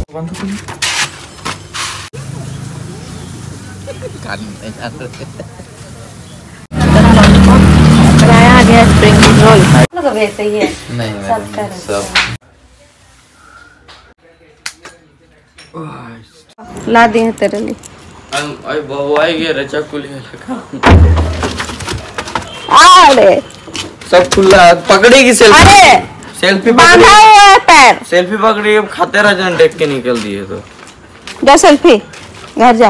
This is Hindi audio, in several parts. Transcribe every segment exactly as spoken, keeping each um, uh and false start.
बनाया आ गया स्प्रिंग रोल। मतलब वैसे ही है नहीं सब कर सब ला दिए तेरे लिए। आई बाबू आई गया रचा कुली लगा। अरे सब खुला पकड़ेगी सेल्फी। अरे सेल्फी बांधा हुआ है पैर। सेल्फी पकड़ी अब खाते रह जान देख के निकल दिए तो जा सेल्फी घर जा।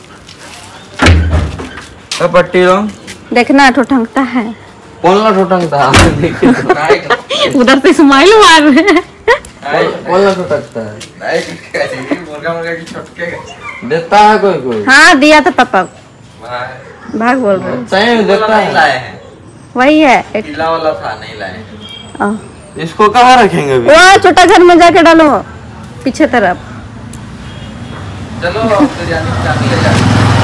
अब पट्टी लो देखना ठोठंगता है। कौन ला ठोठंगता है देखिए तो उधर से स्माइल मार रहे हैं। कौन ला ठोठंगता है नहीं मुर्गा मुर्गा की छटके देता है कोई कोई। हाँ दिया था पापा भाग बोल रहे सही में देता है लाए हैं वही है एक पीला वाला था नहीं लाए। इसको कहाँ रखेंगे अभी? वो छोटा घर में जाके डालो पीछे तरफ। चलो बिरयानी ले जा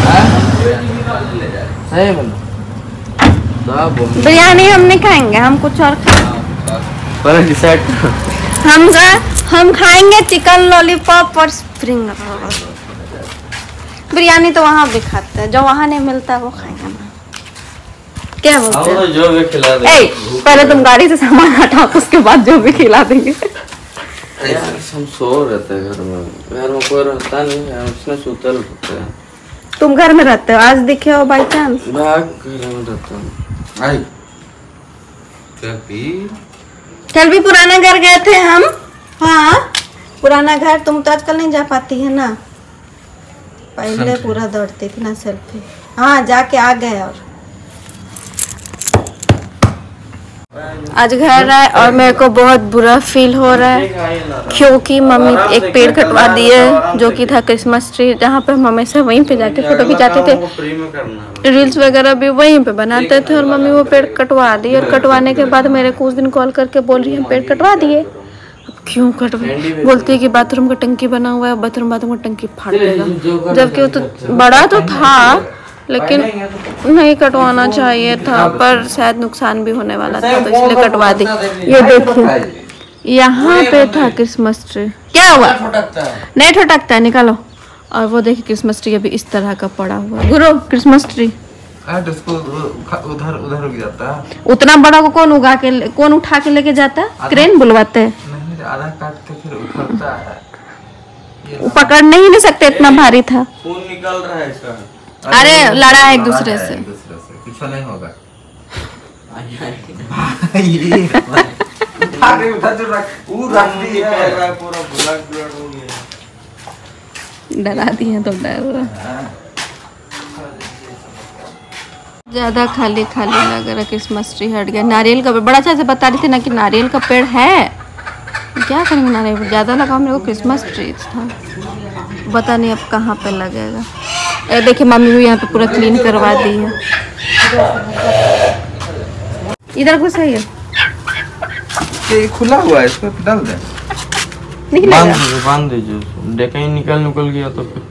सही बोलो बिरयानी हम नहीं खाएंगे हम कुछ और पर डिसाइड हम हम खाएंगे चिकन लॉलीपॉप और स्प्रिंग रोल। बिरयानी तो वहाँ भी खाते हैं जो वहाँ नहीं मिलता वो खाएंगे ना। क्या बोलते हैं? तो जो भी खिला देंगे। ए, पहले तुम गाड़ी से सामान हटाओ उसके बाद जो भी खिला देंगे। यार हम सो रहते हैं घर में घर में कोई रहता नहीं है उसने सुतल रहते हैं। तुम घर में रहते हो आज दिखे हो बाई चांस? भाग घर में रहता हूँ। आई कल भी कल भी पुराना घर गए थे हम। हाँ पुराना घर तुम तो आजकल नहीं जा पाती है ना पहले पूरा दौड़ती थी ना सेल्फी। हाँ जाके आ गए और आज घर आए और मेरे को बहुत बुरा फील हो रहा है क्योंकि मम्मी एक पेड़ कटवा दिए जो कि था क्रिसमस ट्री जहाँ पे हम हमेशा वहीं पे जाके फोटो खिंचाते थे रील्स वगैरह भी वहीं पे बनाते थे और मम्मी वो पेड़ कटवा दी और कटवाने के बाद मेरे को उस दिन कॉल करके बोल रही है पेड़ कटवा दिए। अब क्यों कटवा बोलती है कि बाथरूम का टंकी बना हुआ है बाथरूम बाथरूम का टंकी फाट देगा जबकि वो तो बड़ा तो था लेकिन नहीं कटवाना चाहिए था पर शायद नुकसान भी होने वाला था तो इसलिए कटवा दी। ये देखो यहाँ पे था क्रिसमस ट्री। क्या हुआ नहीं ठोटकता है निकालो। और वो देखिए क्रिसमस ट्री अभी इस तरह का पड़ा हुआ है। गुरु क्रिसमस ट्री उधर उधर उग जाता है। उतना बड़ा को कौन उगा के कौन उठा के लेके जाता है? क्रेन बुलवाते हैं। आधा काट के फिर उठता है पकड़ नहीं नहीं सकते इतना भारी था। खून निकल रहा है इसका। अरे लड़ा है एक दूसरे से कुछ नहीं होगा। डरा दिए तो डर ज्यादा खाली खाली लग रहा। क्रिसमस ट्री हट गया। नारियल का बड़ा अच्छा से बता रही थी ना कि नारियल का पेड़ है क्या करेंगे नारियल ज्यादा लगा मेरे को क्रिसमस ट्री था पता नहीं अब कहाँ पे लगेगा। ए देखिए मम्मी भी यहाँ पे पूरा क्लीन करवा दी है। इधर कुछ है ये खुला हुआ है इसको डाल दे बांध दीजिए बांध दीजिए देखा ही निकल निकल गया तो फिर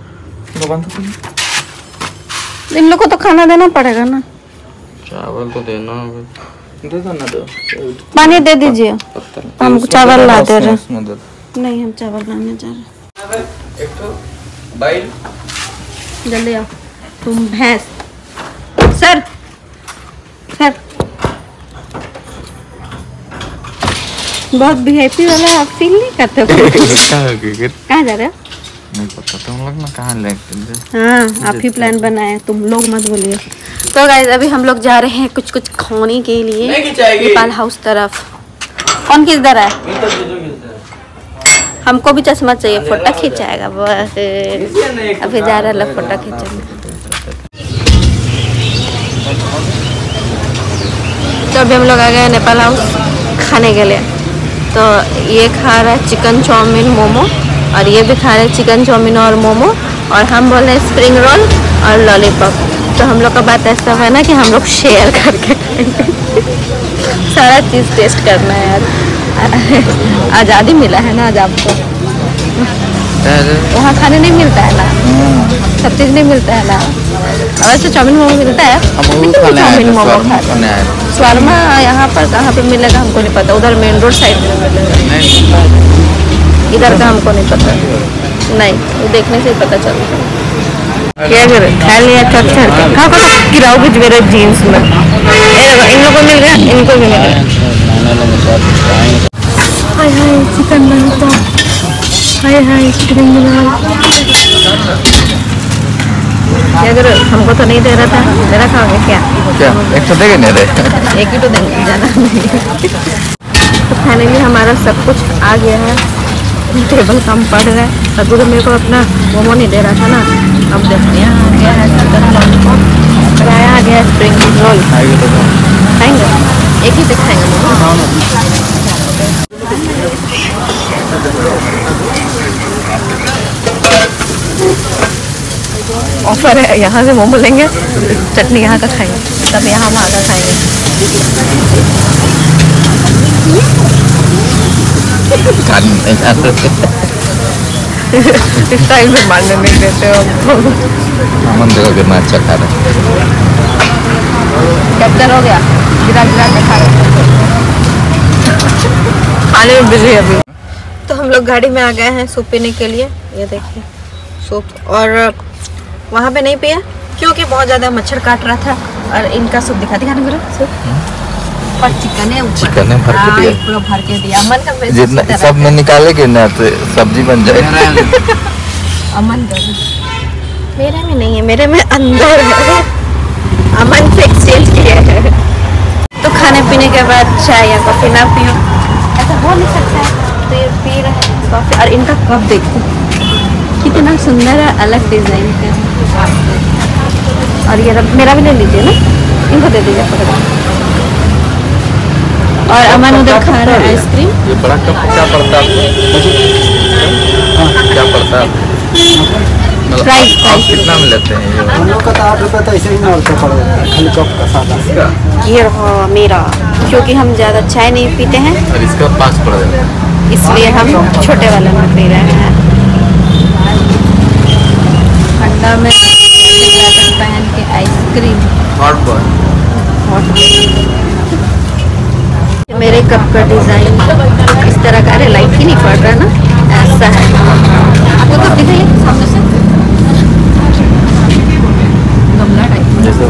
इन लोग को तो खाना देना पड़ेगा ना। चावल तो देना होगा दे दो ना दो पानी दे दीजिए हम चावल ला दे रहे नहीं हम चावल लाने जा रहे जल्दी आओ तुम भैंस। सर सर बहुत वीआईपी वाला आप फील नहीं करते हो? कहाँ जा रहे हो? नहीं पता तुम लोग ना कहाँ लेके हाँ आप ही प्लान बनाए तुम लोग मत बोलिए। तो गाइस अभी हम लोग जा रहे हैं कुछ कुछ खाने के लिए नेपाल हाउस तरफ। कौन किस तरह है? हमको भी चश्मा चाहिए फोटो खिंचाएगा बस अभी जा रहा है फोटो खींचने। तो अभी हम लोग आ गए नेपाल हाउस खाने के लिए। तो ये खा रहा है चिकन चाउमीन मोमो और ये भी खा रहे हैं चिकन चाउमीन और मोमो और हम बोल रहे हैं स्प्रिंग रोल और लॉलीपॉप। तो हम लोग का बात ऐसा है ना कि हम लोग शेयर करके खाएंगे सारा चीज़ टेस्ट करना है यार। आज़ादी मिला है ना आज आपको वहाँ खाने नहीं मिलता है ना सब चीज़ नहीं मिलता है ना। वैसे चाउमीन मोमो मिलता है चाउमीन मोमो खाते हैं। शर्मा यहाँ पर कहाँ पे मिलेगा हमको नहीं पता। उधर मेन रोड साइड में मिलेगा इधर का हमको नहीं पता। नहीं, वो देखने से ही पता चलता है। क्या करे, खा लिया थक थक के। खा खा गिराओगे मेरे जीन्स में। इन लोगों को मिल गया, इनको भी मिल गया। हाय हाय चिकन बनता, हाय हाय स्प्रिंग रोल। क्या करो, हमको तो नहीं दे रहा था, मेरा खाओगे क्या? क्या एक तो देंगे नहीं दे, एक ही तो देंगे, ज़्यादा नहीं। तो फाइनली हमारा सब कुछ आ गया है, टेबल कम पड़ रहा है। अभी तो मेरे को अपना मोमो नहीं दे रहा था ना, अब देखो यहाँ आ गया है चिकन लॉलीपॉप, और यहाँ आ गया है स्प्रिंग रोल। खाएंगे, एक ही से खाएंगे मोमो। ऑफर है, यहाँ से मोमो लेंगे, चटनी यहाँ का खाएंगे, तब यहाँ हम आकर खाएंगे। इस टाइम से मारने नहीं देते हो मन देखो कितना अच्छा खा रहे। कैप्चर हो गया, गिरा गिरा के खा रहे, खाने में बिजी अभी। तो हम लोग गाड़ी में आ गए हैं सूप पीने के लिए। ये देखिए सूप, और वहाँ पे नहीं पिया क्योंकि बहुत ज़्यादा मच्छर काट रहा था। और इनका सूप दिखा दिखाने को सूप और चिकन है, चिकन है भर के दिया, पूरा भर के दिया। अमन का जितना सब में निकाले के ना तो सब्जी बन जाए। अमन मेरे में नहीं है, मेरे में अंदर है, अमन से एक्सचेंज किया है। तो खाने पीने के बाद चाय या कॉफी ना पियो ऐसा हो नहीं सकता है, तो ये पी रहे हैं कॉफी। और इनका कप देखो कितना सुंदर है, अलग डिजाइन का। और ये मेरा भी ले लीजिए ना, इनको दे दीजिए फटाफट। और अमन उधर खा रहा है आइसक्रीम। ये बड़ा कप क्या पड़ता है? क्या पड़ता है? प्राइस प्राइस कितना में लेते हैं ये? हम लोग का तो आठ रुपये तो ऐसे ही मिलता पड़ेगा, खाली कप का सादा। ये रहा मेरा, क्योंकि हम ज़्यादा चाय नहीं पीते हैं और इसका पाँच पड़ जाएगा, इसलिए हम छोटे वाले में पी रहे हैं। ठंडा में जैकेट पहन के आइसक्रीम। Hot boy. मेरे कप का डिज़ाइन इस तरह का, अरे लाइट ही नहीं पड़ रहा ना, ऐसा है। आपको कप दिखाइए सामने से, गमला टाइप।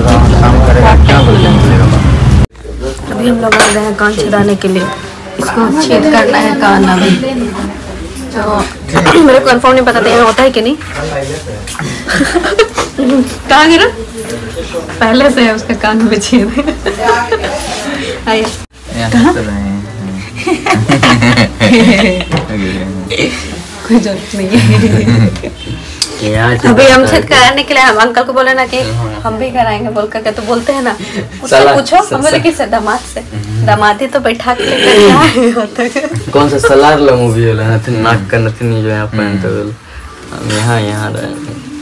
अभी हम लोग आ गए हैं कान छिदाने के लिए, इसको छेद करना है कान अभी। तो मेरे को कन्फर्म नहीं पता था ये होता है कि नहीं। कहाँ गिरा? पहले से है उसका कान में छेद। आइए कोई जरूरत नहीं है। अभी हम छेद कराने के लिए हम अंकल को बोले ना कि हम भी कराएंगे बोल करके, तो बोलते हैं ना उससे पूछो, हम बोले किससे? दामाद से। दामादी तो बैठा के होता है। कौन सा सलार ला मूवी वाला नथन नाक का नथनी जो यहाँ पहनते हुए हम यहाँ यहाँ रहे।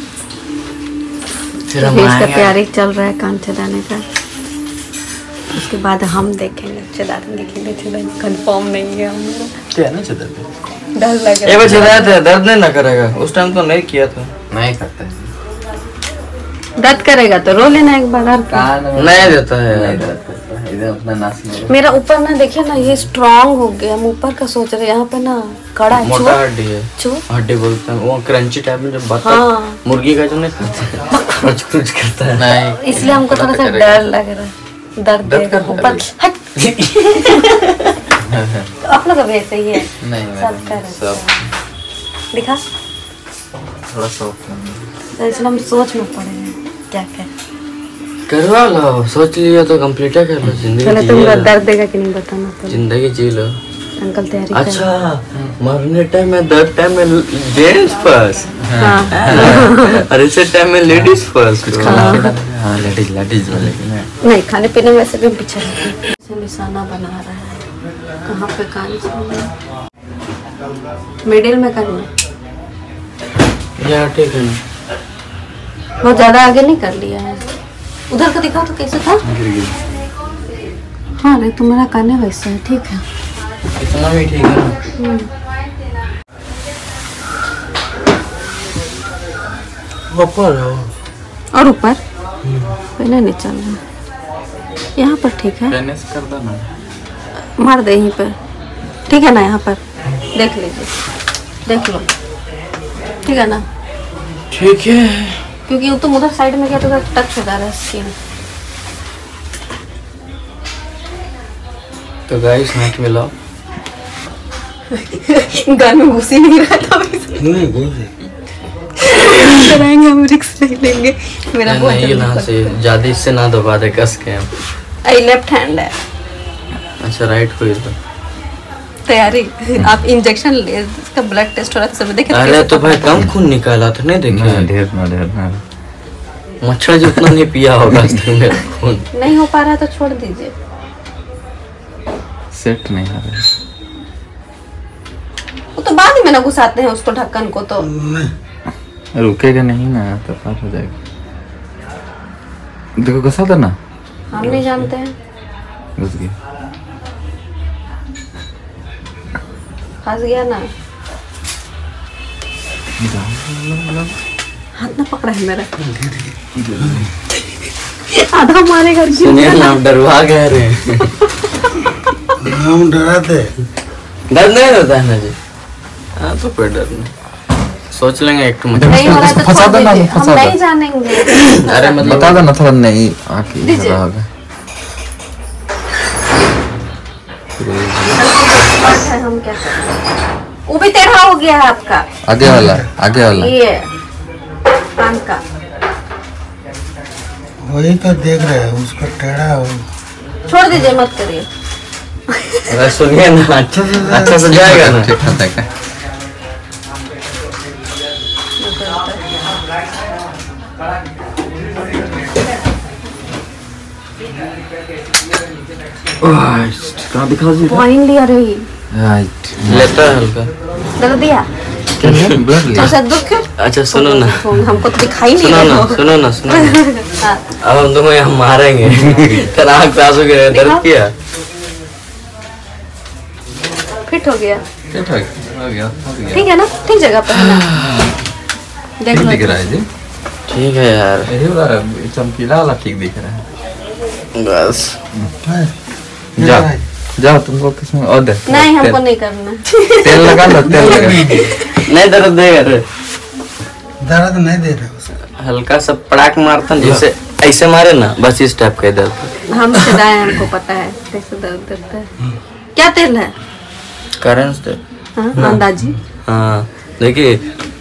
फिर हम इसका तैयारी चल रहा है कान छेदाने का, उसके बाद हम देखेंगे छेदाने देखेंगे छेदाने कंफर्म नहीं है हम लोग। क्या ना छेदा डर लग रहा है। ये बच्चा रहता है, दर्द नहीं ना करेगा? उस टाइम तो नहीं किया था। नहीं करता है। दर्द करेगा तो रो लेना एक बार। नहीं देता है, इधर अपना नाक में। मेरा ऊपर ना देखिए ना, ये स्ट्रांग हो गया। हम ऊपर का सोच रहे हैं, यहाँ पे ना कड़ा है, मोटा हड्डी है, चू हड्डी बोलते हैं वो, क्रंची टाइप में जो बता हाँ। मुर्गी का जो नहीं खाते कुछ कुछ करता है। नहीं इसलिए हमको थोड़ा सा डर लग रहा है, दर्द देगा ऊपर। तो आप लोग अभी ऐसे ही है? नहीं सब कर सब दिखा थोड़ा सा इसलिए हम सोच में पड़े हैं क्या क्या करवा लो। सोच लिया तो कंप्लीट कर लो। जिंदगी पहले जी तुमको लो। दर्द देगा कि नहीं बताना तो। जिंदगी जी लो। अंकल तैयारी कर अच्छा मरने टाइम में, दर्द टाइम में जेंट्स फर्स्ट, हाँ और इसे टाइम में लेडीज फर्स्ट। हाँ लेडीज लेडीज वाले नहीं, खाने पीने में से भी पीछे से निशाना बना रहा है। कहाँ पे कान छूना? मिडिल में करना। यार ठीक है ना, बहुत ज्यादा आगे नहीं कर लिया है। उधर का दिखाओ तो कैसे था? हाँ नहीं, तुम्हारा कान है वैसे है, ठीक है इतना भी ठीक है ना। ऊपर और ऊपर पहले नहीं चल रहा, यहाँ पर ठीक है। कर दो ना, मार दे यहीं पर, ठीक है ना? यहाँ पर देख लीजिए, देख लो ठीक है ना? ठीक है, क्योंकि तुम उधर साइड में गया तो टच हो जा रहा है स्किन। तो गाइस हाथ मिलाओ। घर में घुस ही नहीं रहा था। नहीं घुसे कराएंगे हम, रिक्स नहीं लेंगे। मेरा बहुत नहीं ना से ज्यादा इससे ना दबा दे कस के हम। आई लेफ्ट हैंड है। अच्छा राइट को इधर तैयारी। आप इंजेक्शन ले, इसका ब्लड टेस्ट हो रहा था सब देखे। अरे तो भाई कम खून निकाला था, नहीं देखे? ढेर ना ढेर ना मच्छर जितना नहीं पिया होगा आज तक मेरा खून। नहीं हो पा रहा तो छोड़ दीजिए। सेट नहीं आ रहा। वो तो बाद में ना घुसाते हैं उसको ढक्कन को, तो रुकेगा नहीं ना तो पार हो जाएगा। देखो घुसा था ना, हम नहीं जानते हैं। घुस गया। फंस गया ना। हाथ ना पकड़ा है मेरा। आधा मारेगा। सुनिए ना, आप डरवा गए रे। हम डराते। डर नहीं होता है ना जी? हाँ तो कोई डर नहीं, सोच लेंगे एक तो मच्छर। नहीं हो रहा तो फंसा छोड़ देना, दीजिए, हम फंसा नहीं दो। जानेंगे। अरे मतलब बता दो ना थोड़ा, नहीं आके दीजिए। रहा होगा। है, हम क्या करें? वो भी टेढ़ा हो गया है आपका। आगे वाला, आगे वाला। ये कान का। वही तो देख रहे हैं उसका टेढ़ा हो। छोड़ दीजिए, मत करिए। अरे सुनिए ना, अच्छा से अच्छा से जाएगा ना। ठीक है। कहाँ दिखा दी? वाइन लिया रही। राइट। लेता है हल्का। दर्द दिया? क्या है? ब्लड लिया। ऐसा दुख क्यों? अच्छा सुनो ना, हमको तो दिखाई नहीं सुनो ना, रहा। सुनो ना, सुनो ना। हाँ, अब हम तुम्हें यहाँ मारेंगे। तेरा आँख पे आंसू गिरे, दर्द किया? फिट हो गया। ठीक है, हो गया, हो गया। ठीक है ना? ठीक जगह पे है ना? देख ठीक लो। दिख रहा है जी। ठीक है यार, यही वाला चमकीला वाला ठीक दिख रहा है। बस जाओ जाओ, तुम लोग किसमें और दे। नहीं, हमको तेल- नहीं करना। तेल लगा लो, तेल लगा। नहीं दर्द देगा रे। दर्द नहीं दे रहे उसका। हल्का सा पड़ाक मारता ना, जैसे ऐसे मारे ना, बस इस टाइप का दर्द। हम सदाए, हमको पता है कैसे दर्द देता है। क्या तेल है? करेंस दे। हाँ, अंदाजी। हाँ देखिए,